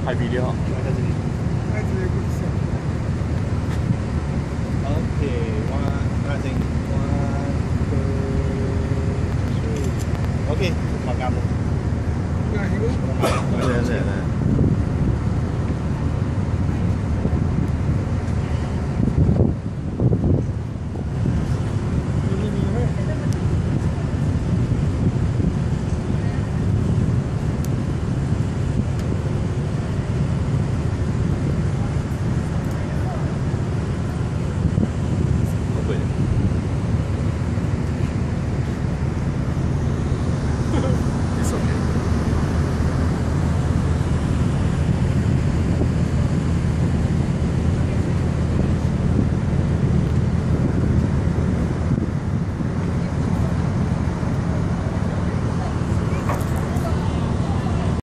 拍 video。 Okay, I think 1, 2, 3. Okay, makan. 对对对。